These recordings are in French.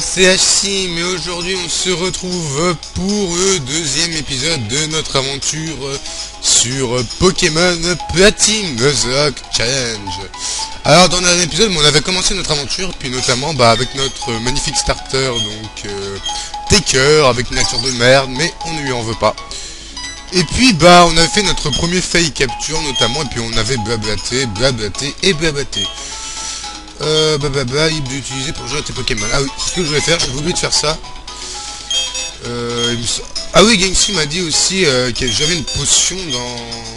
c'est Hashim et aujourd'hui on se retrouve pour le deuxième épisode de notre aventure sur Pokémon Platine Nuzlocke Challenge. Alors dans un épisode on avait commencé notre aventure, puis notamment avec notre magnifique starter, donc Taker, avec une nature de merde, mais on ne lui en veut pas. Et puis on avait fait notre premier fail capture notamment, et puis on avait blablaté et blablaté. Libre d'utiliser pour jouer à tes Pokémon. Ah oui, c'est ce que je voulais faire, j'avais oublié de faire ça. Ah oui, Gangsu m'a dit aussi que j'avais une potion dans...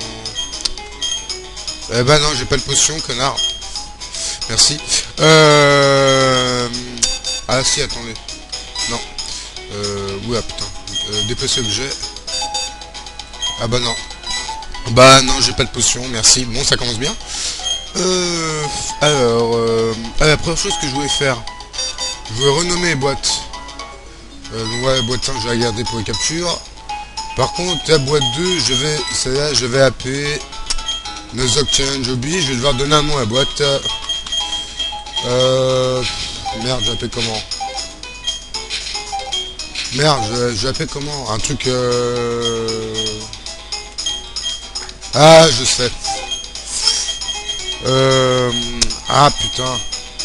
non, j'ai pas de potion, connard. Merci. Ah si, attendez. Non. Oula, putain. Déplacer objet. Ah non. Non, j'ai pas de potion, merci. Bon, ça commence bien. La première chose que je voulais faire, je voulais renommer les boîtes. Ouais, boîte 1, je vais la garder pour les captures. Par contre, la boîte 2, celle-là, je vais appeler Nuzlocke Challenge Hobby. Je vais devoir donner un nom à la boîte. Merde, je l'appelle comment? Merde, je l'appelle comment? Un truc, Ah, je sais. Ah putain.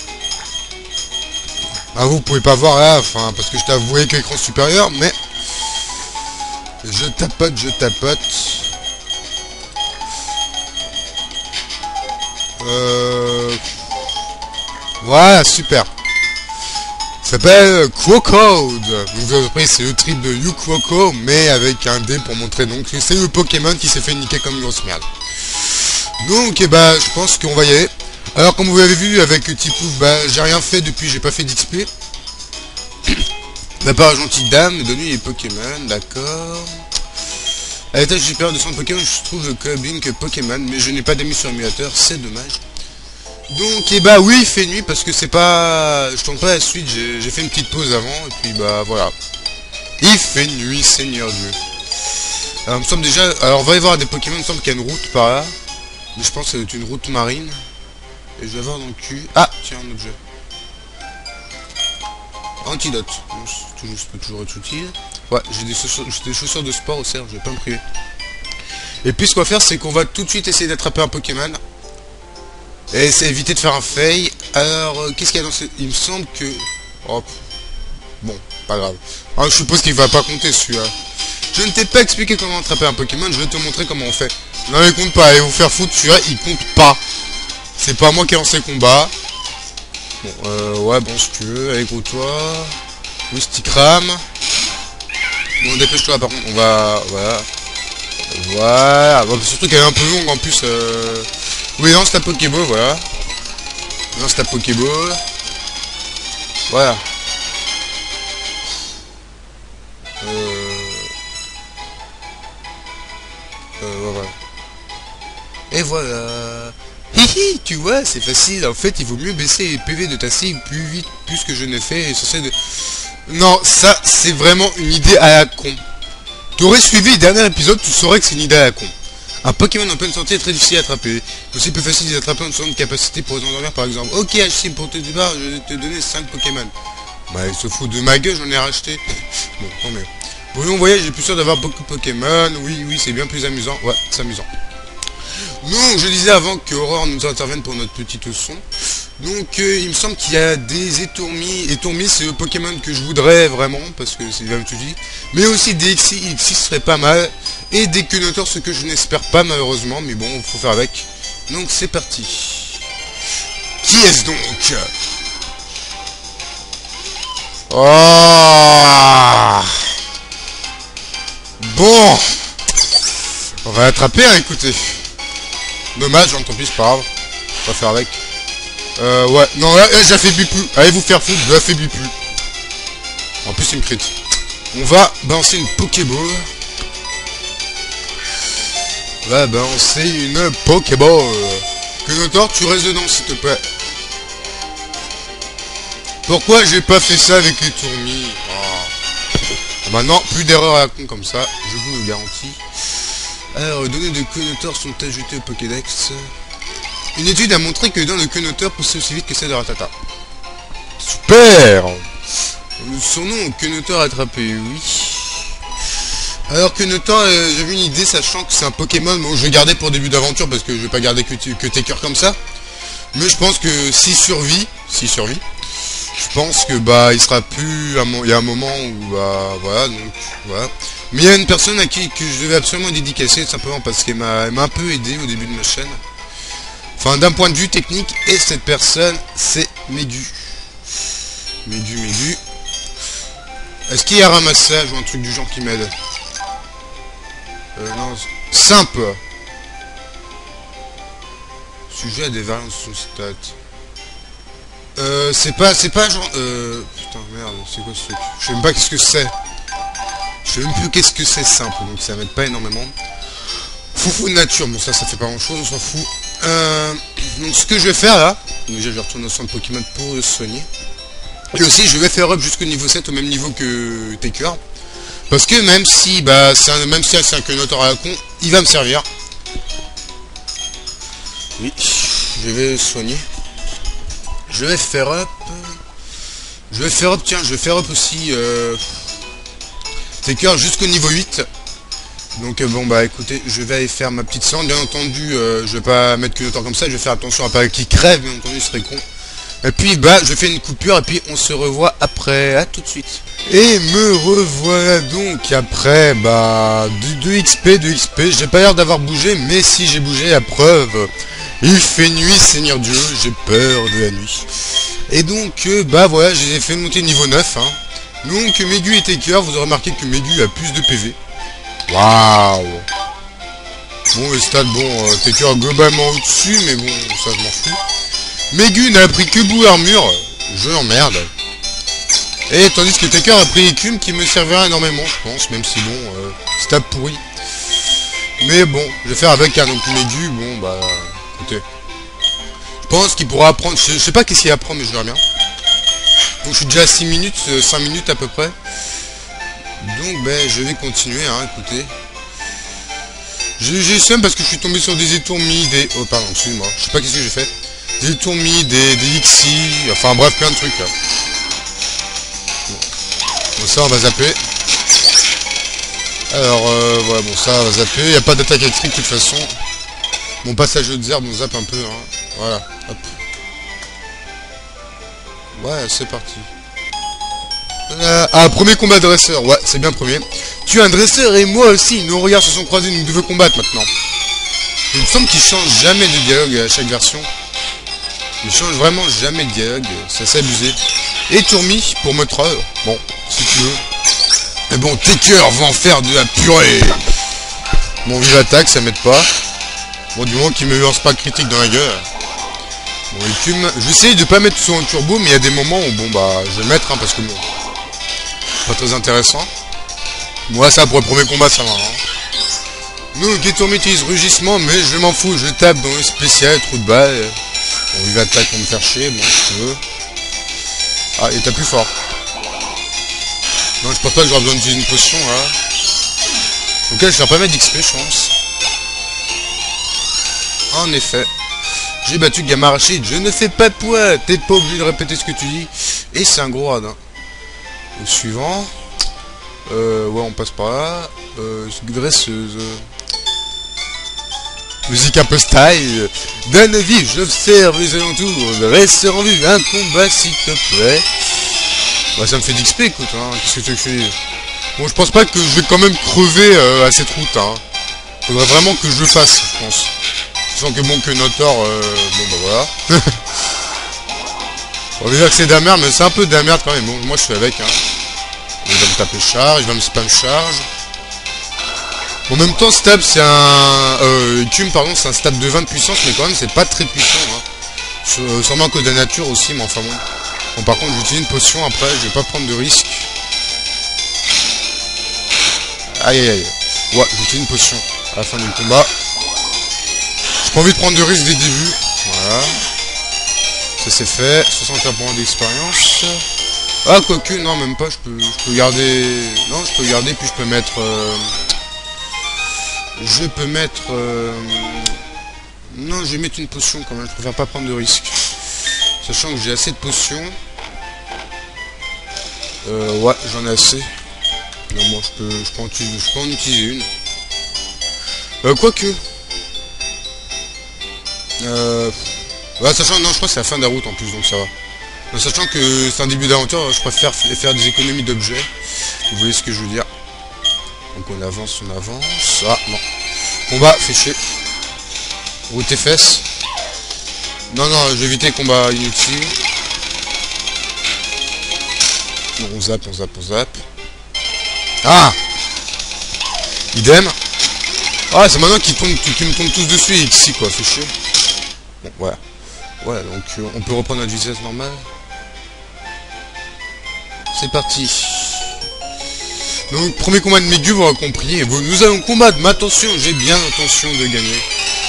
Ah, vous pouvez pas voir là, enfin, parce que je t'avouais que l'écran supérieur, mais je tapote. Voilà, super. Ça s'appelle Quocode. Donc vous avez compris, c'est le trip de You Quoco, mais avec un dé pour montrer donc c'est le Pokémon qui s'est fait niquer comme une grosse merde. Donc je pense qu'on va y aller. Alors comme vous l'avez vu avec Tipouf, j'ai rien fait depuis, j'ai pas fait d'XP. Par gentille dame, de nuit les Pokémon, d'accord. À l'étage supérieur de son Pokémon, je trouve le clubbing Pokémon, mais je n'ai pas d'amis sur l'émulateur, c'est dommage. Donc oui, il fait nuit parce que c'est pas... Je tourne pas la suite, j'ai fait une petite pause avant, et puis voilà. Il fait nuit, Seigneur Dieu. Alors il me semble déjà... Alors on va y voir des Pokémon, il me semble qu'il y a une route par là. Mais je pense que c'est une route marine. Et je vais avoir dans le cul... Ah, tiens, un objet. Antidote. Bon, ça peut toujours être utile. Ouais, j'ai des chaussures de sport au cerf, je vais pas me priver. Et puis ce qu'on va faire, c'est qu'on va tout de suite essayer d'attraper un Pokémon. Et c'est éviter de faire un fail. Alors, qu'est-ce qu'il y a dans ce... Il me semble que... Hop. Bon, pas grave. Ah, je suppose qu'il va pas compter celui-là. Je ne t'ai pas expliqué comment attraper un Pokémon, je vais te montrer comment on fait. Non, il compte pas, allez vous faire foutre, celui-là, il compte pas. C'est pas moi qui ai lancé le combat. Bon, ouais, bon, si tu veux, allez, gros toi. Oui, stick ram. Bon, dépêche-toi, par contre, on va... Voilà. Bon, surtout qu'elle est un peu longue, en plus, Oui, lance ta Pokéball, voilà. Lance ta Pokéball. Voilà. Voilà. Et voilà. Hihi, tu vois, c'est facile. En fait, il vaut mieux baisser les PV de ta cible plus vite, plus que je ne fais. Et censé de... Non, ça, c'est vraiment une idée à la con. Tu aurais suivi le dernier épisode, tu saurais que c'est une idée à la con. Un Pokémon en pleine santé est très difficile à attraper. Aussi plus facile d'attraper en dessous de capacité pour les endormir par exemple. Ok, Hashim, pour te départ, je vais te donner 5 Pokémon. Il se fout de ma gueule, j'en ai racheté. Bon, tant mieux. Pour mon voyage, j'ai plus sûr d'avoir beaucoup de Pokémon. Oui, c'est bien plus amusant. Ouais, c'est amusant. Donc, je disais avant que Aurore nous intervienne pour notre petite leçon. Donc, il me semble qu'il y a des étourmis. Étourmis, c'est le Pokémon que je voudrais vraiment, parce que c'est bien tout dit. Mais aussi des Xyz serait pas mal. Et des Quenotors, ce que je n'espère pas malheureusement, mais bon, faut faire avec. Donc, c'est parti. Qui est-ce donc? Oh, bon, on va l'attraper, hein, écoutez. Dommage, tant pis, c'est pas grave. On va faire avec. Ouais, non, là, j'affaiblis plus. Allez vous faire foutre, je l'affaiblis plus. En plus, il me crit. On va balancer une Pokéball. On va balancer une Pokéball. Quenotor, tu restes dedans, s'il te plaît. Pourquoi j'ai pas fait ça avec les tourmis? Maintenant, plus d'erreurs à la con comme ça, je vous le garantis. Alors, les données de Quenotor sont ajoutées au Pokédex. Une étude a montré que dans le Quenotor poussait aussi vite que celle de Ratata. Super. son nom, Kenotor attrapé, oui. Alors Kenotor, j'avais une idée, sachant que c'est un Pokémon, bon je vais garder pour début d'aventure, parce que je vais pas garder que Taker comme ça. Mais je pense que s'il survit, je pense que bah il sera plus, il y a un moment où bah voilà, donc voilà. Mais il y a une personne à qui que je devais absolument dédicacer, simplement parce qu'elle m'a un peu aidé au début de ma chaîne. Enfin d'un point de vue technique, et cette personne c'est Mégu. Mégu. Est-ce qu'il y a un ramassage ou un truc du genre qui m'aide? Non, simple. Sujet à des variantes de son stat. C'est pas genre... Putain, merde, c'est quoi ce truc? Je sais même pas qu'est-ce que c'est. Je sais même plus qu'est-ce que c'est simple, donc ça m'aide pas énormément. Foufou de nature, bon ça fait pas grand chose, on s'en fout. Donc ce que je vais faire là, déjà je vais retourner au centre Pokémon pour le soigner. Et aussi je vais faire up jusqu'au niveau 7, au même niveau que Taker. Parce que même si bah c'est un Kenotor à la con, il va me servir. Oui, je vais soigner. Je vais faire up. Tiens, je vais faire up aussi Taker jusqu'au niveau 8. Donc bon bah écoutez, je vais aller faire ma petite séance. Bien entendu, je vais pas mettre Kenotor comme ça, je vais faire attention à pas qu'il crève, bien entendu, ce serait con. Et puis bah je fais une coupure et puis on se revoit après. À tout de suite. Et me revoilà donc après bah de XP. J'ai pas l'air d'avoir bougé, mais si j'ai bougé, la preuve. Il fait nuit, Seigneur Dieu, j'ai peur de la nuit. Et donc bah voilà, j'ai fait monter niveau 9 hein. Donc Mégu et Taker, vous aurez remarqué que Mégu a plus de PV. Waouh. Bon les stats, bon Taker globalement au-dessus, mais bon ça je m'en fous. Mégu n'a pris que bout armure, je l'emmerde. Et tandis que Taker a pris écume qui me servira énormément, je pense, même si bon, stab pourri. Mais bon, je vais faire avec un donc Mégu, bon bah, écoutez. Je pense qu'il pourra apprendre, je sais pas qu'est-ce qu'il apprend, mais je verrai bien. Donc je suis déjà à 6 minutes, 5 minutes à peu près. Donc ben, je vais continuer, hein, écoutez. J'ai seum parce que je suis tombé sur des étourmis, oh pardon, excuse-moi, je sais pas qu'est-ce que j'ai fait. Des étourmis, des Lixi, enfin bref, plein de trucs là. Bon, ça on va zapper. Alors, voilà, bon ça on va zapper. Il n'y a pas d'attaque électrique de toute façon. Mon passage aux herbes, on zappe un peu, hein. Voilà, hop. Ouais, c'est parti. Ah, premier combat dresseur, ouais, c'est bien premier. Tu es un dresseur et moi aussi, nos regards se sont croisés, nous devons combattre maintenant. Il me semble qu'il change jamais de dialogue à chaque version. Il change vraiment jamais de dialogue, c'est assez abusé. Et Tourmi pour me troll, bon, si tu veux. Mais bon, Taker va en faire de la purée. Bon, vive attaque, ça m'aide pas. Bon, du moment qu'il me lance pas critique dans la gueule. Bon, écume, je vais essayer de pas mettre sur un turbo, mais il y a des moments où, bon, bah, je vais le mettre, hein, parce que bon, pas très intéressant. Moi, ça, pour le premier combat, ça va, hein. Nous, Tourmi utilise rugissement, mais je m'en fous, je tape dans le spécial, trou de balle. Bon, vive attaque pour me faire chier, bon, si tu veux. Ah, et t'as plus fort. Non, je pense pas que j'aurai besoin d'utiliser une potion, là. Donc là, je vais pas mettre d'XP, je pense. En effet. J'ai battu Gamma Rachid, je ne fais pas de poids. T'es pas obligé de répéter ce que tu dis. Et c'est un gros radin. Au suivant. Ouais, on passe par là. Dresseuse. Musique un peu style. D'un avis, j'observe les alentours. Reste en vue, un combat s'il te plaît. Bah ça me fait d'XP, écoute, hein. Qu'est-ce que tu veux que je te dise? Bon, je pense pas que je vais quand même crever à cette route, hein. Faudrait vraiment que je le fasse, je pense. Sachant que bon, que Notor, bon bah voilà. On va dire que c'est de la merde, mais c'est un peu de la merde quand même. Bon, moi je suis avec, hein. Il va me taper charge, il va me spam charge. En même temps, stab, c'est un... Écume, pardon, c'est un stab de 20 de puissance, mais quand même, c'est pas très puissant, hein. Sûrement que de la nature aussi, mais enfin bon. Bon, par contre, j'utilise une potion après, je vais pas prendre de risque. Aïe aïe aïe. Ouais, j'utilise une potion à la fin du combat. J'ai pas envie de prendre de risque dès le début. Voilà. Ça c'est fait. 61 points d'expérience. Ah, quoique, non, même pas, je peux garder... Non, je peux garder, puis je peux mettre... Non, je vais mettre une potion quand même, je préfère pas prendre de risque. Sachant que j'ai assez de potions. Ouais, j'en ai assez. Non, moi je peux en utiliser une. Quoique. Ouais, sachant, non, je crois que c'est la fin de la route en plus, donc ça va. Mais sachant que c'est un début d'aventure, je préfère faire des économies d'objets. Vous voyez ce que je veux dire. Donc on avance, on avance. Ah, non. Combat, fait chier. Route tes fesses. Non, non, je vais éviter combat inutile. Non, on zappe, on zappe, on zappe. Ah! Idem. Ah, c'est maintenant qu'ils me tombent tous dessus et ici, quoi, fait chier. Bon, voilà. Voilà, donc on peut reprendre notre vitesse normale. C'est parti. Donc, premier combat de Megu, vous aurez compris. Et nous allons combattre, mais attention, j'ai bien l'intention de gagner.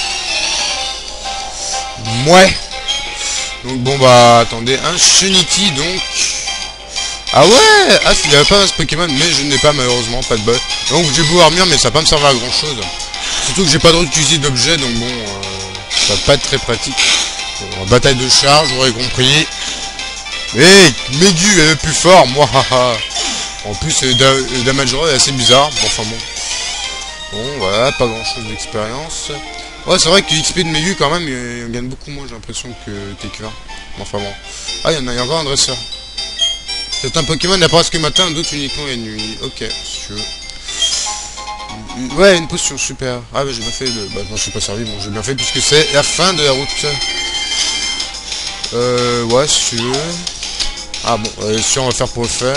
Ouais. Donc, bon, bah, attendez. Un Shunity, donc. Ah ouais. Ah, il n'y avait pas ce Pokémon, mais je n'ai pas, malheureusement, pas de bol. Donc, j'ai beau armure, mais ça va pas me servir à grand chose. Surtout que j'ai pas le droit d'utiliser d'objets, donc bon, ça va pas être très pratique. Bon, bataille de charge, vous aurez compris. Mais Megu est le plus fort, moi. En plus, le damage roll est assez bizarre. Bon, enfin bon. Bon, voilà, pas grand chose d'expérience. Ouais, c'est vrai que l'XP de Megu, quand même, il gagne beaucoup moins, j'ai l'impression, que TQ1. Bon, enfin bon. Ah, il y a encore un dresseur. Certains Pokémon n'apparaissent que matin, d'autres uniquement la nuit. Ok, si tu veux. Ouais, une potion, super. Ah, bah j'ai bien fait le... Bah, je m'en suis pas servi, bon, j'ai bien fait, puisque c'est la fin de la route. Ouais, si tu veux. Ah bon, si on va faire pour le fun.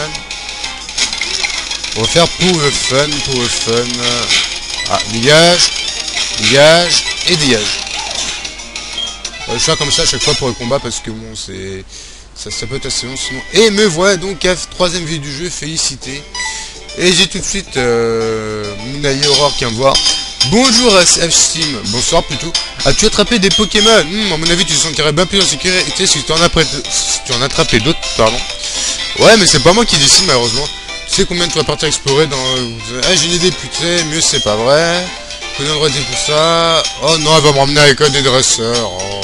On va faire pour le fun, pour le fun. Ah, dégage, dégage, et dégage. Je fais comme ça à chaque fois pour le combat, parce que bon, c'est... Ça peut être assez long sinon. Et me voilà donc à troisième vie du jeu, félicité. Et j'ai tout de suite Munaï Aurore qui vient me voir. Bonjour F-Steam, bonsoir plutôt. As-tu attrapé des Pokémon? À mon avis tu te sentirais bien plus en sécurité si tu en attrapais d'autres, pardon. Ouais mais c'est pas moi qui décide malheureusement. Tu sais combien tu vas partir explorer dans... Ah j'ai une idée putain, mieux c'est pas vrai. Combien de droits pour ça? Oh non, elle va me ramener avec des dresseurs. Oh.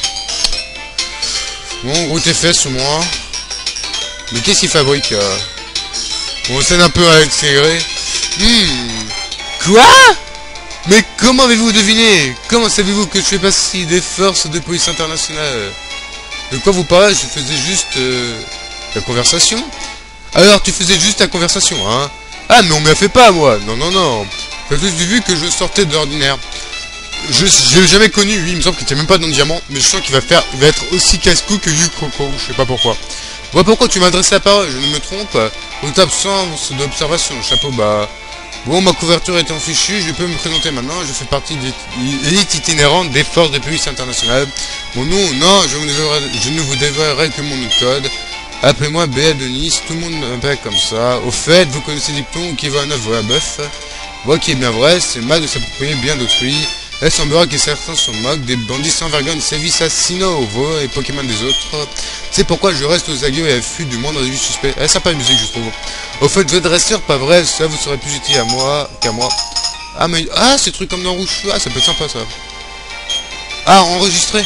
Bon, gros tes fesses au moins. Mais qu'est-ce qu'il fabrique On scène un peu à accélérer. Quoi? Mais comment avez-vous deviné? Comment savez-vous que je fais partie des forces de police internationale? De quoi vous parlez? Je faisais juste la conversation. Alors tu faisais juste la conversation, hein? Ah mais on me la fait pas moi. Non non non. J'ai vu que je sortais de l'ordinaire. Je l'ai jamais connu, lui, il me semble qu'il était même pas dans le diamant, mais je sens qu'il va être aussi casse-cou que Yu Coco, je sais pas pourquoi. Vois pourquoi tu m'as adressé la parole, je ne me trompe. Votre absence d'observation, chapeau bas. Bon, ma couverture est en fichu, je peux me présenter maintenant, je fais partie de l'élite itinérante des forces de police internationale. Mon nom, non, je ne vous dévoilerai que mon nom de code. Appelez-moi Béa Denis, tout le monde m'appelle comme ça. Au fait, vous connaissez Dicton qui va à neuf voilà bœuf. Moi qui est bien vrai, c'est mal de s'approprier bien d'autrui. Il semblerait que certains se moquent des bandits sans vergogne sévissent assassinaux aux et Pokémon des autres. C'est pourquoi je reste aux aguets et à l'affût du moindre début suspect. Elle est sympa la musique, je trouve. Au fait, votre dresseur, pas vrai, ça vous serait plus utile à moi qu'à moi. Ah, mais. Ah, c'est truc comme dans Rouge. Ah, ça peut être sympa ça. Ah, enregistré.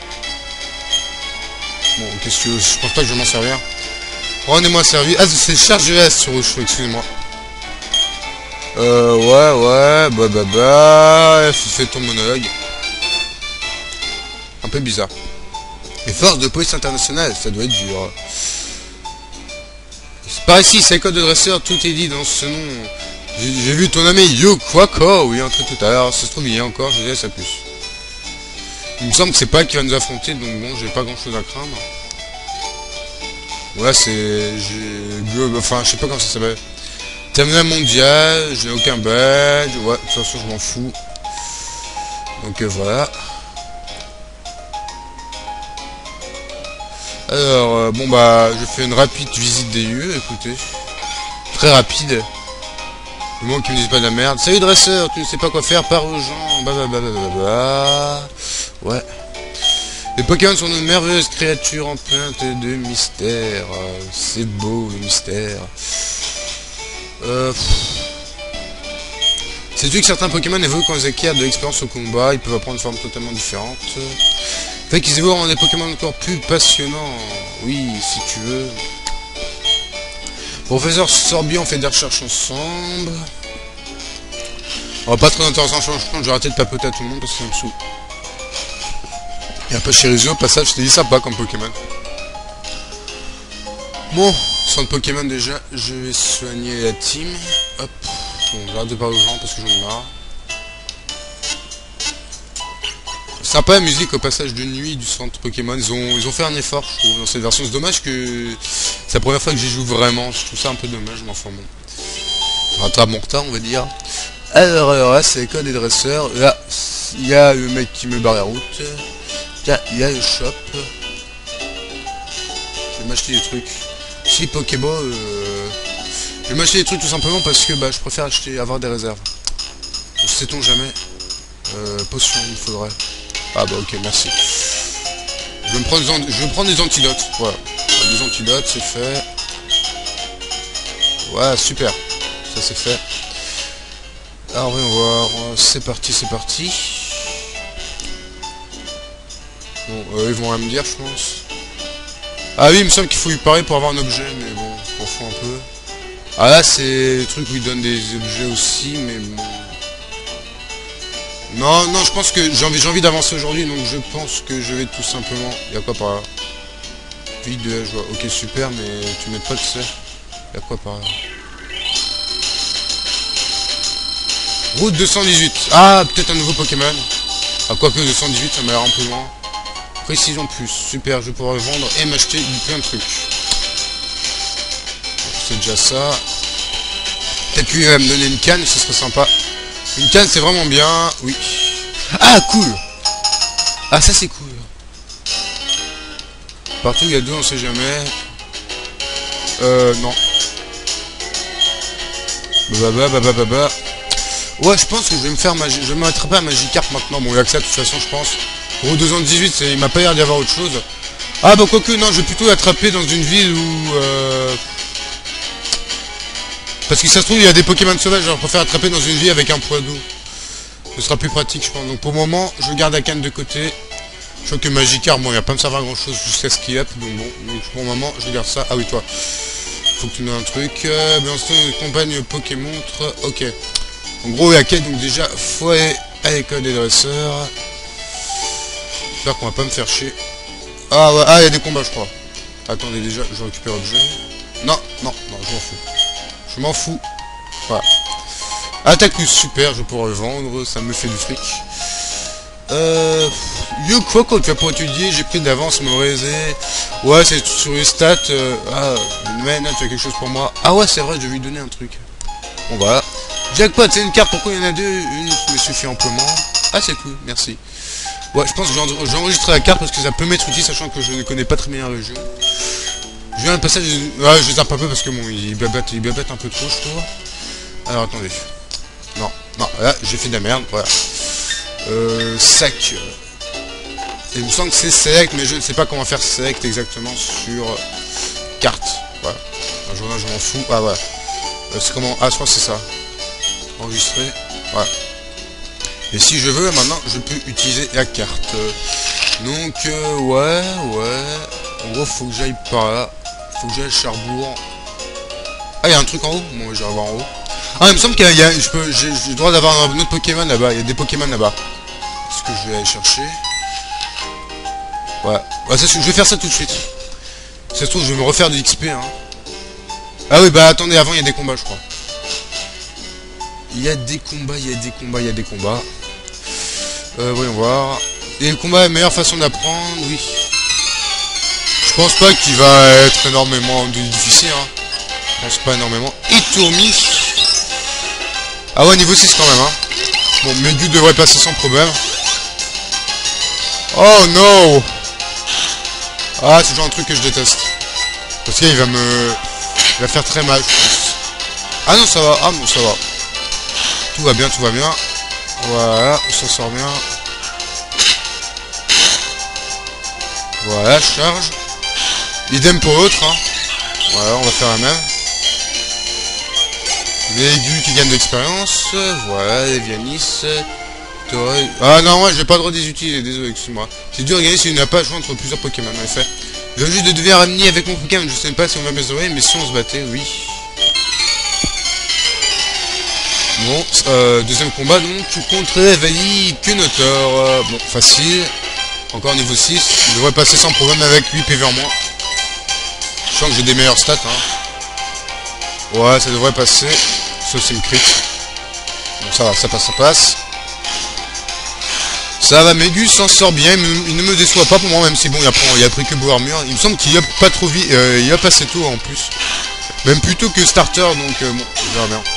Bon, qu'est-ce que. Je pense pas que je vais m'en servir. Rendez-moi servi. Ah, c'est chargé S sur Rouge, excusez-moi. Ouais, fais ton monologue. Un peu bizarre. Les forces de police internationale, ça doit être dur. C'est par ici, c'est le code de dresseur, tout est dit dans ce nom. J'ai vu ton ami Yo Quaco, oui, entré tout à l'heure, ça se trouve il y a encore, je dirais ça plus. Il me semble que c'est pas elle qui va nous affronter, donc bon, j'ai pas grand chose à craindre. Ouais, c'est... Enfin, je sais pas comment ça s'appelle. Terminal mondial, je n'ai aucun badge, ouais, de toute façon je m'en fous. Donc voilà. Alors, bon bah, je fais une rapide visite des lieux, écoutez. Très rapide. Le monde qui me dise pas de la merde. Salut dresseur, tu ne sais pas quoi faire, par aux gens, blablabla. Ouais. Les Pokémon sont de merveilleuses créatures empreintes de mystère. C'est beau, le mystère. Sais-tu que certains Pokémon évoluent quand ils acquièrent de l'expérience au combat, ils peuvent prendre une forme totalement différente. Fait qu'ils évoluent en des Pokémon encore plus passionnants. Oui, si tu veux. Professeur Sorbier, on fait des recherches ensemble. On va pas très intéressant, je pense que je vais arrêter de papoter à tout le monde parce que ça me saoule. Et un peu Chirizio, au passage, je t'ai dit sympa comme Pokémon. Bon, centre Pokémon déjà, je vais soigner la team. Hop, bon, j'arrête de parler aux gens parce que j'en ai marre. Sympa la musique au passage de nuit du centre Pokémon, ils ont fait un effort je trouve dans cette version, c'est dommage que c'est la première fois que j'y joue vraiment, je trouve ça un peu dommage, mais enfin bon. Rattrape mon retard on va dire. Alors là c'est les codes des dresseurs, là il y a le mec qui me barre la route, là il y a le shop. Je vais m'acheter des trucs. Si Pokéball, je vais m'acheter des trucs tout simplement parce que bah je préfère avoir des réserves. Sait-on jamais. Potion il faudrait. Ah bah ok, merci. Je vais me prendre des antidotes. Voilà. Des antidotes, c'est fait. Ouais, super. Ça c'est fait. Alors voyons voir. C'est parti, c'est parti. Bon, ils vont rien me dire, je pense. Ah oui, il me semble qu'il faut lui parler pour avoir un objet, mais bon, je m'en fous un peu. Ah là, c'est le truc où il donne des objets aussi, mais bon... Non, non, je pense que j'ai envie d'avancer aujourd'hui, donc je pense que je vais tout simplement... Il y a quoi par là? Vide de la joie. Ok, super, mais tu mets pas de ça. Il y a quoi par là? Route 218. Ah, peut-être un nouveau Pokémon. Ah, quoique 218, ça m'a l'air un peu loin. Précision plus. Super, je vais pouvoir le vendre et m'acheter plein de trucs. C'est déjà ça. Peut-être qu'il va me donner une canne, ce serait sympa. Une canne, c'est vraiment bien. Oui. Ah, cool. Ah, ça, c'est cool. Partout, il y a deux, on sait jamais. Non. Bah. Ouais, je pense que je vais me faire je vais m'attraper à Magikarp maintenant. Bon, il y a que ça, de toute façon, je pense. Au 218, il m'a pas l'air d'y avoir autre chose. Ah, bah, quoique, non, je vais plutôt l'attraper dans une ville où... Parce que ça se trouve, il y a des Pokémon sauvages, je préfère attraper dans une ville avec un poids d'eau. Ce sera plus pratique, je pense. Donc pour le moment, je garde la canne de côté. Je crois que Magikarp, bon, il va pas me servir à grand chose jusqu'à ce qu'il up. Donc bon, donc pour le moment, je garde ça. Ah oui, toi. Faut que tu me donnes un truc. Ben, on compagne Pokémon. Ok. En gros, la quête, donc déjà, faut aller à l'école des dresseurs. J'espère qu'on va pas me faire chier. Ah ouais, ah, il y a des combats, je crois. Attendez, déjà, je récupère l'objet. Non, je m'en fous. Je m'en fous. Voilà. Attaque plus super, je vais pouvoir le vendre, ça me fait du fric. You quoi quand tu vas pour étudier, j'ai pris d'avance mon réseau. Ouais, c'est sur les stats. Ah, man, tu as quelque chose pour moi. Ah ouais, c'est vrai, je vais lui donner un truc. Bon voilà. Jackpot, c'est une carte, pourquoi il y en a deux? Une me suffit amplement. Ah, c'est cool, merci. Ouais, je pense que j'ai enregistré la carte parce que ça peut m'être utile, sachant que je ne connais pas très bien la région. Je viens de passage, ouais, je zappe un peu parce que bon, il babette un peu trop, je trouve. Alors attendez. Non, là, j'ai fait de la merde, voilà. Sac. Il me semble que c'est select, mais je ne sais pas comment faire select exactement sur carte. Voilà. Un journal, je m'en fous. Ah, voilà. C'est comment? Ah, je crois que c'est ça. Enregistrer. Voilà. Et si je veux, maintenant, je peux utiliser la carte. Donc, ouais. En gros, faut que j'aille par là. Faut que j'aille à Charbourg. Ah, il y a un truc en haut? Bon, je vais voir en haut. Ah, il me semble qu'il y a... J'ai le droit d'avoir un autre Pokémon là-bas. Il y a des Pokémon là-bas. Ce que je vais aller chercher. Ouais. Ouais, ça, je vais faire ça tout de suite. Ça se trouve, je vais me refaire du XP, hein. Ah oui, bah attendez, avant, il y a des combats, je crois. Il y a des combats. Voyons voir. Et le combat est la meilleure façon d'apprendre, oui. Je pense pas qu'il va être énormément difficile, hein. Je pense pas énormément. Et Tourmi. Ah ouais, niveau 6 quand même, hein. Bon, Medu devrait passer sans problème. Oh no. Ah, c'est genre un truc que je déteste. Parce qu'il va me... Il va faire très mal, je pense. Ah non, ça va. Ah non, ça va. Tout va bien. Voilà, on s'en sort bien. Voilà, je charge. Idem pour l'autre, hein. Voilà, on va faire la même. Les aigus qui gagnent de l'expérience. Voilà, les Vianis. Ah non, moi j'ai pas le droit de les utiliser, désolé, excuse-moi. C'est dur à gagner si on n'a pas joué entre plusieurs Pokémon, en effet. Je viens juste de devenir ami avec mon Pokémon, je sais pas si on va m'aider, mais si on se battait, oui. Bon, deuxième combat donc contre Evali Kunotor. Bon, facile. Encore niveau 6. Je devrais passer sans problème avec 8 PV en moins. Je sens que j'ai des meilleures stats. Hein. Ouais, ça devrait passer. Sauf c'est une crit. Bon, ça va, ça passe, ça passe. Ça va, Mégus s'en sort bien. Il ne me déçoit pas pour moi, même si bon, il a pris que beau armure. Il me semble qu'il y a pas trop vite. Il y a passé tôt en plus. Même plutôt que starter, donc bon, je verrai bien.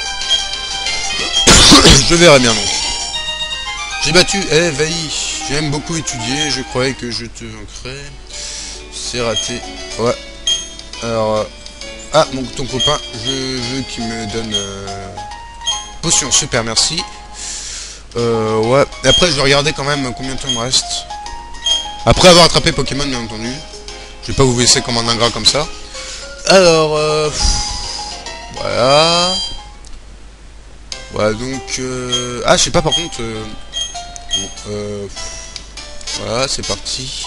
Je verrai bien donc. J'ai battu Evali. J'aime beaucoup étudier. Je croyais que je te vaincrais. C'est raté. Ouais. Alors. Ah, donc ton copain, je veux qu'il me donne. Potion, super, merci. Ouais. Et après, je vais regarder quand même combien de temps il me reste. Après avoir attrapé Pokémon, bien entendu. Je vais pas vous laisser comme un ingrat comme ça. Alors, voilà. Voilà, donc... Ah, je sais pas, par contre... Bon, voilà, c'est parti.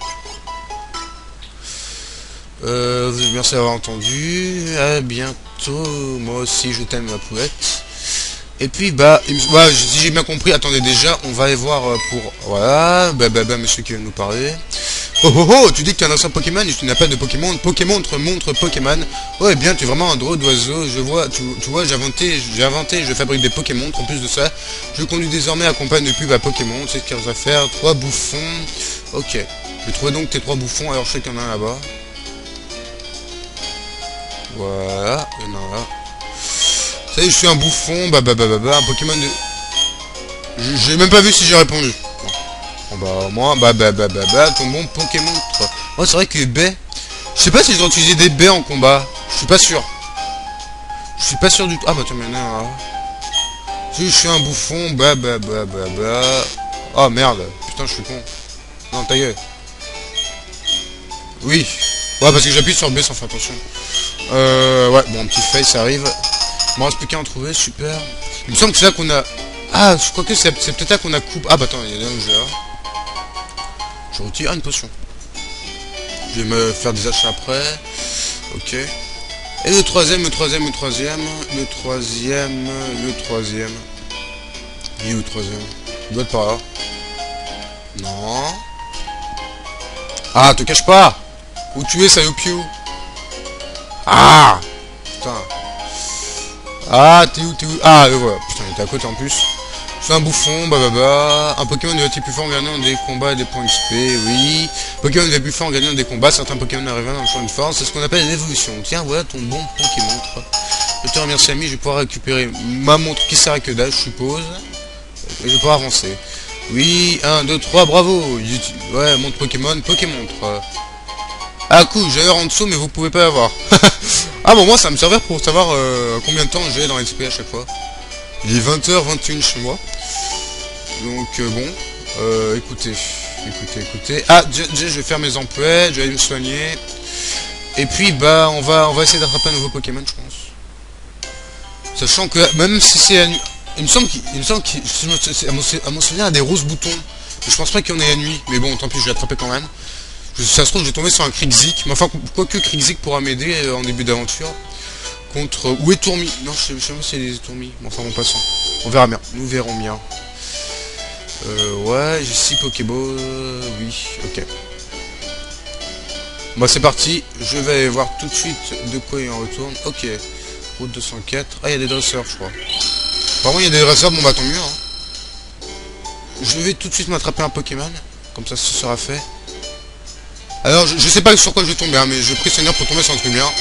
Merci d'avoir entendu. À bientôt. Moi aussi, je t'aime, ma poète. Et puis, bah, si j'ai bien compris, attendez, déjà, on va aller voir pour... Voilà, monsieur qui vient nous parler. Oh oh oh, tu dis que tu es un ancien Pokémon et tu n'as pas de Pokémon. Pokémon montre Pokémon. Oh, eh bien, tu es vraiment un drôle d'oiseau. Je vois, tu vois, j'ai inventé, je fabrique des Pokémon. En plus de ça, je conduis désormais à campagne de pub à Pokémon. C'est ce qu'il y a à faire. 3 bouffons. Ok. Je trouvais donc tes 3 bouffons. Alors, je sais qu'il y en a un là-bas. Voilà. Il y en a un là. Ça y est, je suis un bouffon. Un Pokémon de... J'ai même pas vu si j'ai répondu. Bon, bah, moi, ton bon Pokémon. Oh, c'est vrai que baies. Je sais pas si je dois utiliser des baies en combat. Je suis pas sûr. Je suis pas sûr du tout. Ah, bah, tu m'en as là. Si je suis un bouffon, Oh, merde. Putain, je suis con. Non, ta gueule. Oui. Ouais, parce que j'appuie sur B sans faire attention. Ouais, bon, un petit fail, ça arrive. Il me reste plus qu'à en trouver, super. Il me semble que c'est là qu'on a... Ah, je crois que c'est peut-être là qu'on a coupé... Ah, bah, attends, il y en a un jeu là. Je retire une potion. Je vais me faire des achats après. Ok. Et le troisième. Il est où le troisième? Il doit être par là. Non. Ah, te cache pas. Où tu es, Sayopio? Ah. Putain. Ah, t'es où? Ah, le voilà. Putain, il était à côté en plus. C'est un bouffon, Un Pokémon devient plus fort en gagnant des combats et des points XP, oui. Pokémon devient plus fort en gagnant des combats. Certains Pokémon arrivent dans le champ de force. C'est ce qu'on appelle l'évolution. Tiens, voilà ton bon Pokémon. Je te remercie, ami. Je vais pouvoir récupérer ma montre qui sert à que dalle, je suppose. Et je vais pouvoir avancer. Oui, 1, 2, 3, bravo. Ouais, montre Pokémon. Ah, cool, j'ai l'heure en dessous, mais vous pouvez pas l'avoir. Ah bon, moi ça me servait pour savoir combien de temps j'ai dans l'XP à chaque fois. Il est 20h21 chez moi. Donc bon, écoutez. Ah, je vais faire mes emplois, je vais aller me soigner. Et puis bah on va essayer d'attraper un nouveau Pokémon, je pense. Sachant que même si c'est la nuit, il me semble à mon souvenir il y a des roses boutons. Mais je pense pas qu'il y en ait la nuit. Mais bon, tant pis, je vais l'attraper quand même. Ça se trouve, je vais tomber sur un Krixik. Mais enfin, quoique Krixik pourra m'aider en début d'aventure. Contre... Où est Tourmi? Non, je sais pas s'il y a des Tourmis. Bon, enfin, bon, passons. On verra bien. Nous verrons bien. Ouais, j'ai 6 Pokéballs. Oui, ok. Bah, c'est parti. Je vais aller voir tout de suite de quoi il en retourne. Ok. Route 204. Ah, il y a des dresseurs, je crois. Apparemment, il y a des dresseurs. Bon, bah, tant mieux. Hein. Je vais tout de suite m'attraper un Pokémon. Comme ça, ce sera fait. Alors, je sais pas sur quoi je vais tomber, hein, mais je prie Seigneur pour tomber sur un truc bien.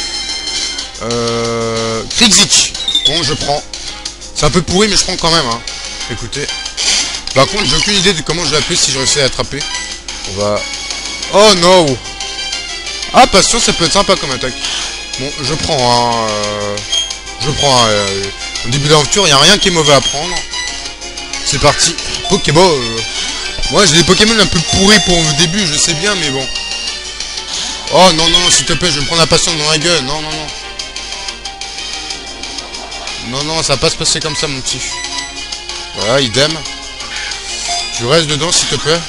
Krixik. Bon, je prends. C'est un peu pourri, mais je prends quand même, hein. Écoutez. Par contre, j'ai aucune idée de comment je vais appeler si je réussis à attraper. On va... Oh, no. Ah, patience, ça peut être sympa comme attaque. Bon, je prends, hein. Au début d'aventure, il n'y a rien qui est mauvais à prendre. C'est parti. Pokéball. Moi, j'ai des Pokémon un peu pourris pour le début, je sais bien, mais bon. Oh, non, s'il te plaît, je vais me prendre la patience dans la gueule. Non. Non, ça va pas se passer comme ça, mon petit. Voilà, idem. Tu restes dedans, s'il te plaît.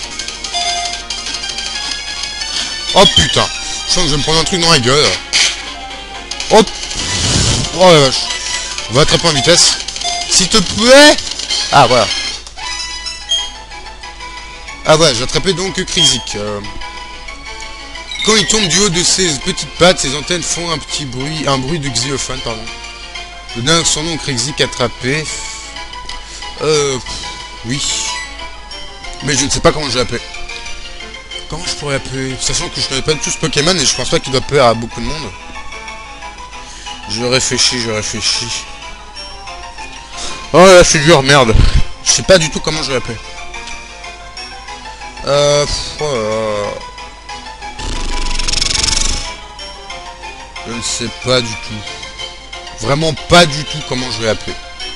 Oh, putain. Je sens que je vais me prendre un truc dans la gueule. Oh, la vache. On va attraper en vitesse. S'il te plaît. Ah, voilà. Ah, voilà, j'ai attrapé donc Krizik. Quand il tombe du haut de ses petites pattes, ses antennes font un bruit de xylophone, pardon. Le dingue son nom Krizik attrapé. Oui. Mais je ne sais pas comment je l'appelle. Comment je pourrais appeler? Sachant que je connais pas tous Pokémon et je pense pas qu'il doit plaire à beaucoup de monde. Je réfléchis. Oh là, c'est dur, merde. Je sais pas du tout comment je l'appelle. Je ne sais pas du tout. Vraiment pas du tout comment je vais l'appeler.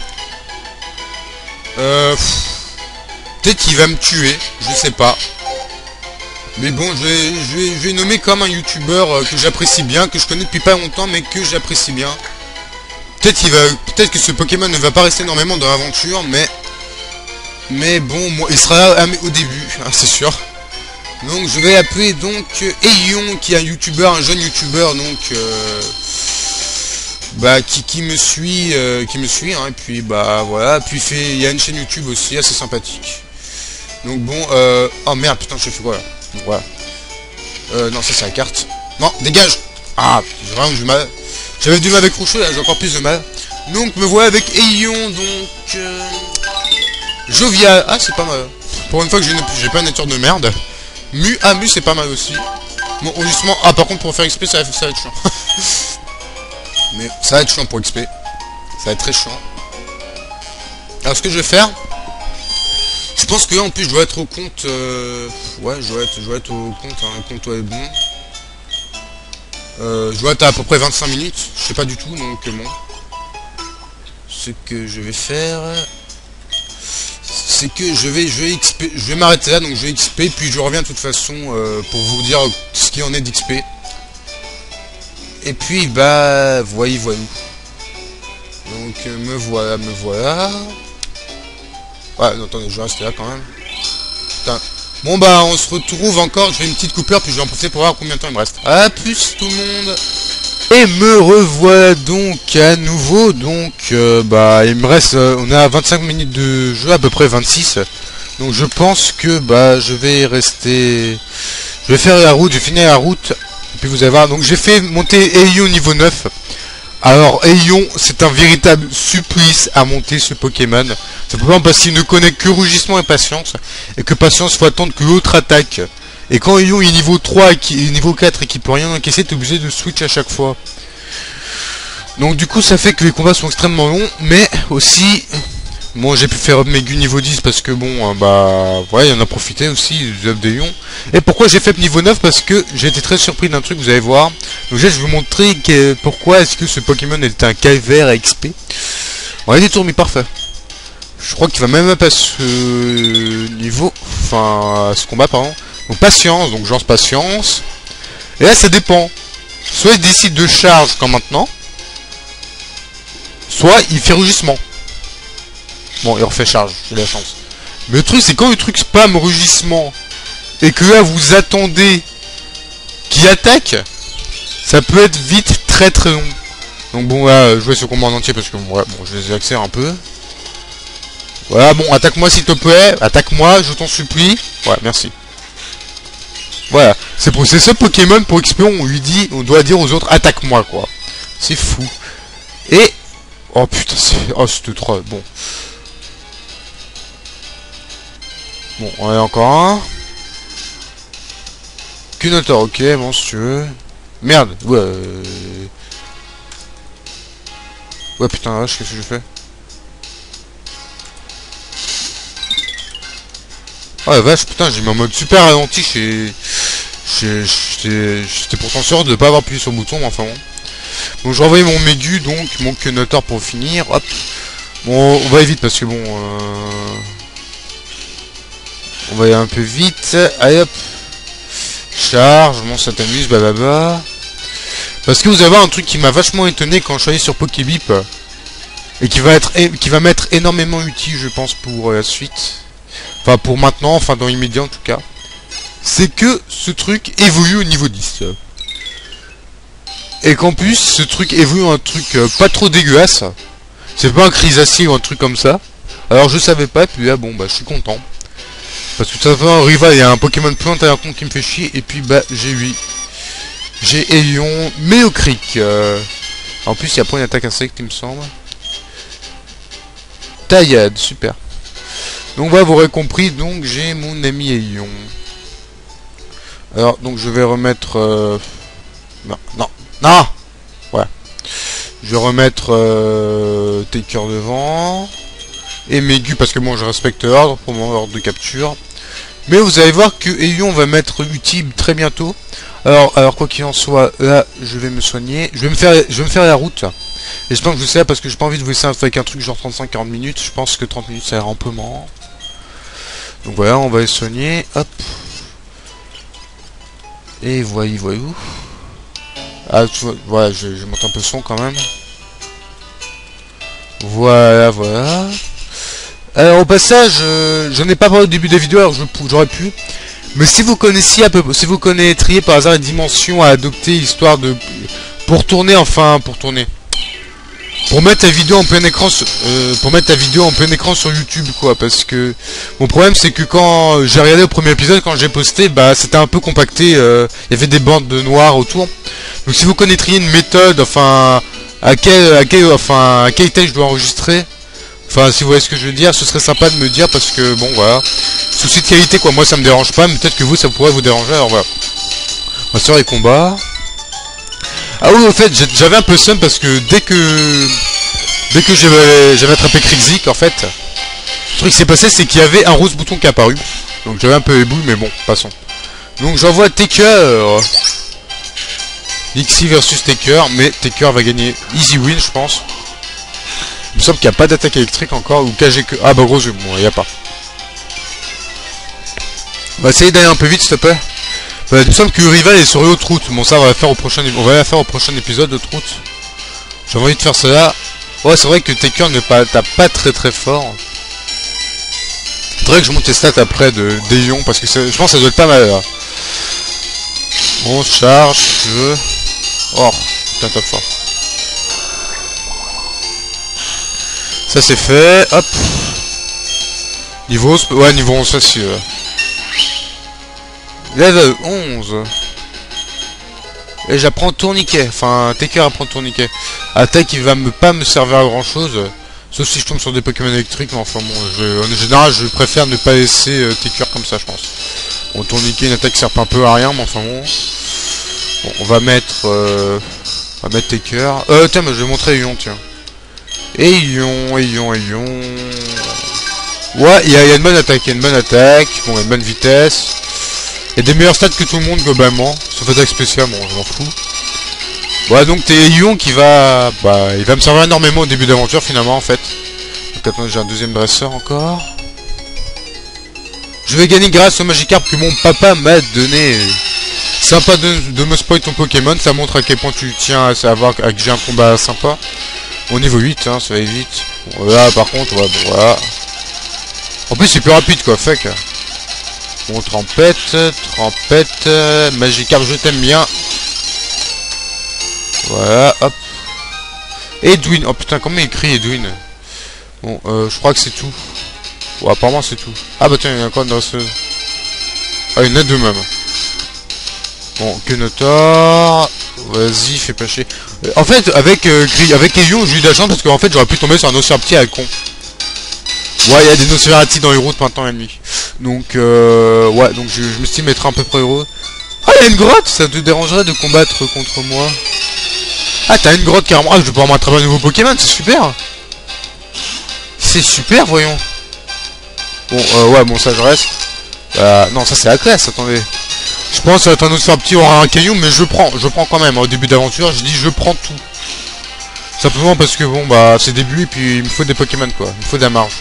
Peut-être qu'il va me tuer, je sais pas. Mais bon, je vais nommer comme un youtubeur que j'apprécie bien, que je connais depuis pas longtemps, mais que j'apprécie bien. Peut-être que ce Pokémon ne va pas rester énormément dans l'aventure, mais bon, moi, il sera au début, hein, c'est sûr. Donc je vais appeler donc Aion, qui est un jeune youtubeur, donc qui me suit, hein, et puis bah voilà, puis il y a une chaîne YouTube aussi assez sympathique. Donc bon, oh merde, putain, je fais quoi là? Voilà. Non, ça c'est la carte. Non, dégage. Ah, j'ai vraiment du mal. J'avais du mal avec Rouchou, là j'ai encore plus de mal. Donc me voilà avec Aion, donc Jovial. Ah, c'est pas mal. Pour une fois que j'ai pas une nature de merde. Mu c'est pas mal aussi. Bon, justement, ah par contre pour faire XP ça va être chiant. Mais ça va être chiant pour XP. Ça va être très chiant. Alors ce que je vais faire, je pense que là en plus je dois être au compte. Ouais, je dois être au compte, hein, un compte est bon. Je dois être à peu près 25 minutes. Je sais pas du tout, donc bon. Ce que je vais faire, c'est que je vais m'arrêter là, donc je vais XP, puis je reviens de toute façon pour vous dire ce qu'il en est d'XP. Et puis bah voyez. Donc me voilà. Ouais, non, attendez, je vais rester là quand même. Putain. Bon bah on se retrouve encore, je fais une petite coupure, puis je vais en profiter pour voir combien de temps il me reste. A plus tout le monde. Et me revoilà donc à nouveau, donc bah il me reste, on est à 25 minutes de jeu, à peu près 26. Donc je pense que bah je vais faire la route, je vais finir la route, et puis vous allez voir, donc j'ai fait monter Aion niveau 9. Alors Aion, c'est un véritable supplice à monter ce Pokémon, simplement parce qu'il ne connaît que Rugissement et Patience, et que Patience faut attendre que l'autre attaque. Et quand Aion est niveau 3 et niveau 4 et qu'il peut rien encaisser, t'es obligé de switch à chaque fois. Donc du coup ça fait que les combats sont extrêmement longs, mais aussi... Bon, j'ai pu faire mes gu niveau 10 parce que bon, bah... Ouais, il en a profité aussi, du up d'Aion. Et pourquoi j'ai fait niveau 9? Parce que j'ai été très surpris d'un truc, vous allez voir. Donc je vais vous montrer pourquoi est-ce que ce Pokémon est un calvaire à XP. On a des tourmis parfaits. Je crois qu'il va même pas ce niveau... Enfin, à ce combat, pardon. Donc patience, donc genre patience. Et là ça dépend. Soit il décide de charge comme maintenant, soit il fait rugissement. Bon, il refait charge, j'ai la chance. Mais le truc c'est quand le truc spam rugissement et que là vous attendez qu'il attaque, ça peut être vite très long. Donc bon là, jouer ce combat en entier parce que ouais, bon, je les accélère un peu. Voilà, bon, attaque-moi s'il te plaît, attaque-moi, je t'en supplie. Ouais, merci. Voilà, c'est ce Pokémon pour XP, on doit dire aux autres attaque-moi quoi. C'est fou. Et oh putain, c'était trop bon. Bon, on a encore un. Cunotor, ok, bon si tu veux. Merde, ouais. Ouais putain, vache, qu'est-ce que je fais? Oh la vache, putain, j'ai mis en mode super ralenti chez... J'étais pourtant sûr de ne pas avoir appuyé sur le bouton, mais enfin bon. Donc je renvoie mon Mégu, donc mon Cunotor pour finir. Hop. Bon, on va aller vite parce que bon... On va aller un peu vite. Allez hop. Charge, bon ça t'amuse, bababa. Parce que vous allez voir un truc qui m'a vachement étonné quand je suis allé sur Pokébip. Et qui va m'être énormément utile, je pense, pour la suite. Enfin pour maintenant, enfin dans l'immédiat en tout cas. C'est que ce truc évolue au niveau 10. Et qu'en plus ce truc évolue un truc pas trop dégueulasse. C'est pas un Crisassi ou un truc comme ça. Alors je savais pas, puis là bon bah je suis content. Parce que ça fait un rival, il y a un Pokémon plante à un con qui me fait chier, et puis bah j'ai 8. J'ai Aeon, Méocric. En plus il y a pas une attaque insecte il me semble. Taillade, super. Donc voilà, vous aurez compris, donc j'ai mon ami Aeon. Alors donc je vais remettre... Non. Ouais. Je vais remettre Taker devant. Et Mégu parce que bon je respecte l'ordre pour mon ordre de capture. Mais vous allez voir que Aeon va m'être utile très bientôt. Alors quoi qu'il en soit, là je vais me soigner. Je vais me faire la route. J'espère que je sais là parce que j'ai pas envie de vous laisser avec un truc genre 35-40 minutes. Je pense que 30 minutes ça ira amplement. Donc voilà, on va les soigner. Hop. Et voyez-vous. Ah tu vois, voilà, je monte un peu le son quand même. Voilà. Alors au passage, j'en ai pas parlé au début des vidéos, alors j'aurais pu. Mais si vous connaissiez si vous connaîtriez par hasard les dimensions à adopter, histoire de... Pour mettre la vidéo en plein écran sur YouTube quoi, parce que mon problème c'est que quand j'ai regardé le premier épisode, quand j'ai posté, bah c'était un peu compacté, il y avait des bandes de noir autour. Donc si vous connaîtriez une méthode, enfin à quelle taille je dois enregistrer, enfin si vous voyez ce que je veux dire, ce serait sympa de me dire parce que bon voilà, souci de qualité quoi, moi ça me dérange pas, mais peut-être que vous ça pourrait vous déranger, alors voilà. On va se faire les combats. Ah oui, au fait, j'avais un peu seum parce que dès que j'avais attrapé Krixik, en fait, le truc qui s'est passé, c'est qu'il y avait un rose bouton qui est apparu. Donc j'avais un peu les boules, mais bon, passons. Donc j'envoie Taker. Lixie versus Taker, mais Taker va gagner easy win, je pense. Il me semble qu'il n'y a pas d'attaque électrique encore, ou KG que... Ah bah gros, bon, il n'y a pas. On va essayer d'aller un peu vite, s'il te plaît. Bah, il me semble que le rival est sur une autre route. Bon, ça, on va la faire au prochain épisode, d'autres route. J'ai envie de faire cela. Ouais, c'est vrai que Taker ne tape pas très fort. Faudrait que je monte les stats après d'Aeon, parce que je pense que ça doit être pas mal là. On charge, si tu veux. Oh, putain, top fort. Ça c'est fait, hop. Niveau 11 facile. Level 11. Et j'apprends tourniquet. Enfin, Taker apprend tourniquet. Attaque qui va pas me servir à grand chose. Sauf si je tombe sur des Pokémon électriques. Mais enfin bon, en général, je préfère ne pas laisser Taker comme ça, je pense. Bon, tourniquet, une attaque qui sert pas un peu à rien, mais enfin bon. Bon, on va mettre Taker. Tiens, mais je vais montrer Aeon, tiens. Aeon. Ouais, il y a une bonne attaque, bon, il y a une bonne vitesse. Il y a des meilleurs stats que tout le monde globalement, sauf attaque spéciale, bon je m'en fous. Voilà, donc t'es Aeon qui va... Bah, il va me servir énormément au début d'aventure finalement en fait. Donc maintenant j'ai un deuxième dresseur encore. Je vais gagner grâce au Magikarp que mon papa m'a donné. Sympa de me spoil ton Pokémon, ça montre à quel point tu tiens à savoir que j'ai un combat sympa. Au niveau 8, hein, ça va vite. Bon, là par contre, ouais, bon, voilà. En plus c'est plus rapide quoi, fuck. Bon, trempette, Magikarp, je t'aime bien. Voilà, hop. Edwin, oh putain, comment il écrit Edwin? Bon, je crois que c'est tout. Bon, apparemment c'est tout. Ah bah tiens, il y a encore une dresseuse. Ah, il y en a deux même. Bon, Kenotor. Vas-y, fais pas chier. En fait, avec Aeon, j'ai eu de la chance parce qu'en fait, j'aurais pu tomber sur un Oceanopti à con. Ouais, il y a des Nosferatu dans les routes maintenant la nuit. Donc, ouais, donc je me suis dit mettre à peu près heureux. Ah, il y a une grotte. Ça te dérangerait de combattre contre moi? Ah, t'as une grotte carrément. Ah, je vais pouvoir m'attraper un nouveau Pokémon, c'est super. C'est super, voyons. Bon, ouais, bon, ça je reste. Non, ça c'est la classe, attendez. Je pense que ça va être un Nosferatu aura un caillou, mais je prends quand même. Au début d'aventure, je dis je prends tout. Simplement parce que bon, bah, c'est début et puis il me faut des Pokémon quoi. Il me faut de la marge.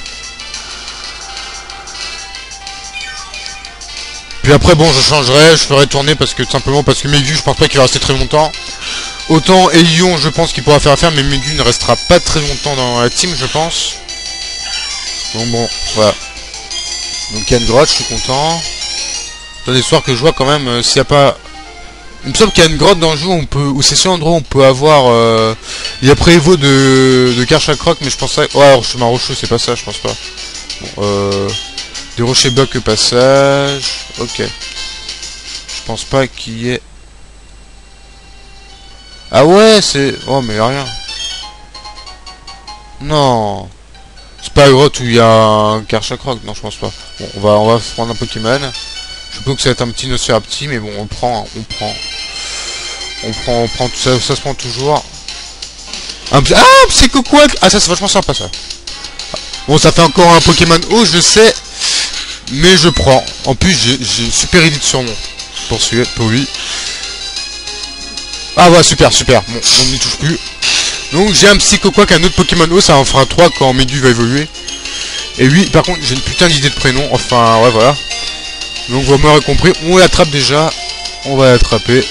Puis après bon je changerai, je ferai tourner parce que tout simplement parce que Mégu je pense pas qu'il va rester très longtemps. Autant Aeon je pense qu'il pourra faire affaire, mais Mégu ne restera pas très longtemps dans la team je pense. Donc bon, voilà. Donc il y a une grotte, je suis content. Dans des soirs que je vois quand même, s'il n'y a pas... Il me semble qu'il y a une grotte dans le jeu où on peut, où c'est sur un endroit où on peut avoir, il y a préévo de Karchakroc, mais je pense pas, ouais, chemin rocheux, c'est pas ça, je pense pas. Bon, des rochers blocs passage, ok. Je pense pas qu'il y ait... Ah ouais, c'est... Oh, mais y'a rien. Non. C'est pas la grotte où il y a un Karchakroc, non, je pense pas. Bon, on va prendre un Pokémon. Je suppose que ça va être un petit Nosferapti, mais bon, on prend tout ça, ça se prend toujours. Un Psychoquack. Ah, ça c'est vachement sympa ça. Bon, ça fait encore un Pokémon haut, je sais, mais je prends. En plus, j'ai super élite sur mon pour lui. Ah ouais, super. Bon, on n'y touche plus. Donc j'ai un Psychoquack, un autre Pokémon haut, ça en fera 3 quand Mégu va évoluer. Et oui, par contre, j'ai une putain d'idée de prénom. Enfin, ouais, voilà. Donc vous m'aurez compris, on l'attrape déjà. On va l'attraper.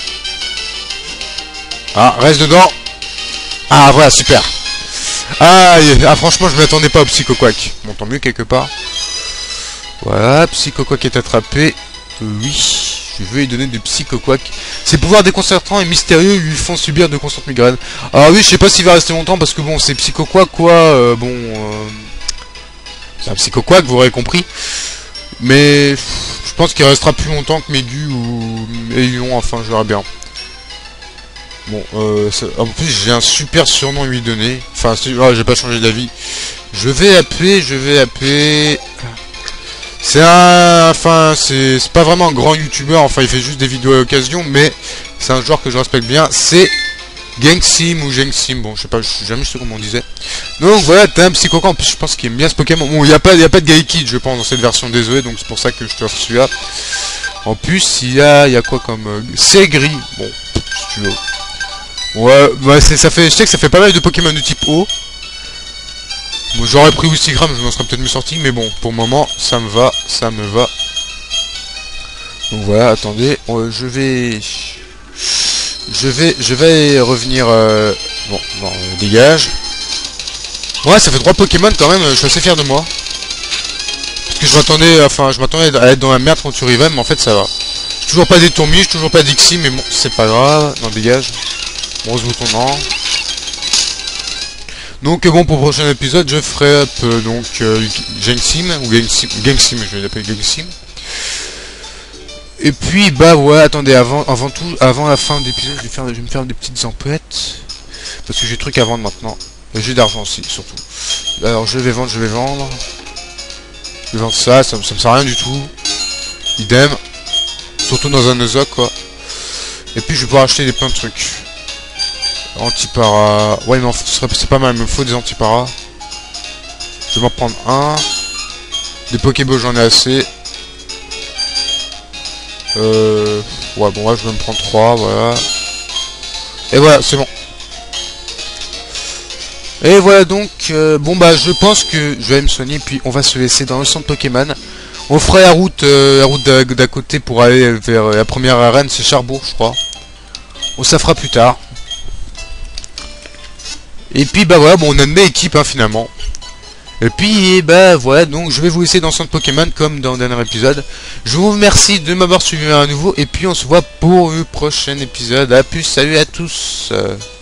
Ah, reste dedans. Ah, voilà, super. Ah, franchement, je m'attendais pas au Psychoquack. Bon, tant mieux quelque part. Voilà, Psychoquack est attrapé. Oui, je veux lui donner des Psychoquack. Ses pouvoirs déconcertants et mystérieux lui font subir de constantes migraines. Ah oui, je sais pas s'il va rester longtemps parce que bon, c'est Psychoquack quoi. C'est un Psychoquack, vous aurez compris. Mais je pense qu'il restera plus longtemps que Mégu ou Aillon, enfin, je verrai bien. Bon, en plus j'ai un super surnom à lui donner. Enfin, j'ai pas changé d'avis. Je vais appeler. C'est enfin, c'est pas vraiment un grand youtubeur. Enfin, il fait juste des vidéos à l'occasion, mais c'est un joueur que je respecte bien. C'est Gengsim ou Gengsim. Bon, je sais pas, jamais je sais comment on disait. Donc voilà, t'as un Psychoquack. En plus, je pense qu'il aime bien ce Pokémon. Bon, il y a pas de Gaikid, je pense, dans cette version des OE, donc c'est pour ça que je te offre celui-là. En plus, il y a quoi comme c'est gris. Bon, si tu veux. Ouais, bah je sais que ça fait pas mal de Pokémon de type eau. Bon, j'aurais pris Wistigram, je m'en serais peut-être mieux sorti, mais bon, pour le moment, ça me va. Donc voilà, attendez, je vais revenir. Bon, dégage. Ouais, ça fait 3 Pokémon quand même. Je suis assez fier de moi. Parce que je m'attendais à être dans la merde quand tu arrivais, mais en fait ça va. Toujours pas des Tourmiches, toujours pas d'Ixi, mais bon, c'est pas grave. Non, dégage. Rose bouton non. Donc bon, pour le prochain épisode, je ferai donc Gengsim ou Gengsim, je vais l'appeler Gengsim. Et puis bah ouais, attendez, avant la fin de l'épisode, je vais me faire des petites emplettes parce que j'ai des trucs à vendre maintenant. Et j'ai d'argent aussi, surtout. Alors je vais vendre. Je vais vendre ça, ça me sert à rien du tout. Idem. Surtout dans un Nuzlocke quoi. Et puis je vais pouvoir acheter plein de trucs. Antipara. Ouais, mais c'est pas mal, il me faut des antiparas. Je vais m'en prendre un. Des Pokéballs, j'en ai assez. Ouais, bon, là, je vais me prendre 3, voilà. Et voilà, c'est bon. Et voilà donc, bon bah, je pense que je vais me soigner, puis on va se laisser dans le centre Pokémon. On fera la route d'à côté pour aller vers la première arène, c'est Charbourg, je crois. On ça fera plus tard. Et puis bah voilà, bon on a une belle équipe hein, finalement. Et puis bah voilà, donc je vais vous laisser dans le centre Pokémon comme dans le dernier épisode. Je vous remercie de m'avoir suivi à nouveau et puis on se voit pour le prochain épisode. A plus, salut à tous.